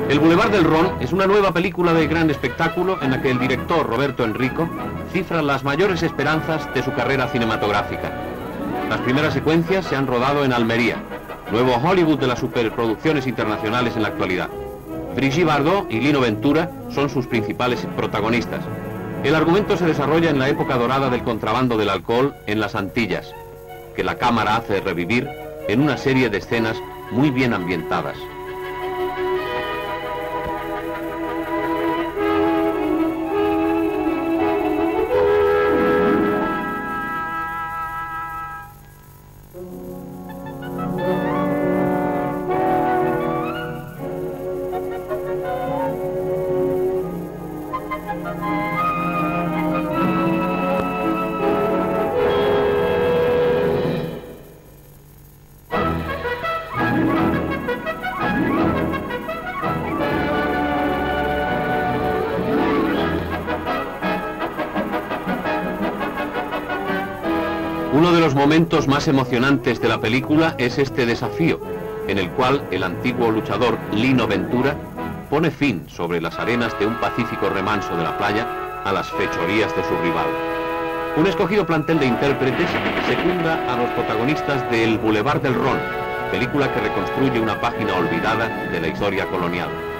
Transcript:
El Boulevard del Ron es una nueva película de gran espectáculo en la que el director Roberto Enrico cifra las mayores esperanzas de su carrera cinematográfica. Las primeras secuencias se han rodado en Almería, nuevo Hollywood de las superproducciones internacionales en la actualidad. Brigitte Bardot y Lino Ventura son sus principales protagonistas. El argumento se desarrolla en la época dorada del contrabando del alcohol en las Antillas, que la cámara hace revivir en una serie de escenas muy bien ambientadas. Uno de los momentos más emocionantes de la película es este desafío, en el cual el antiguo luchador Lino Ventura pone fin sobre las arenas de un pacífico remanso de la playa a las fechorías de su rival. Un escogido plantel de intérpretes secunda a los protagonistas de El Boulevard del Ron, película que reconstruye una página olvidada de la historia colonial.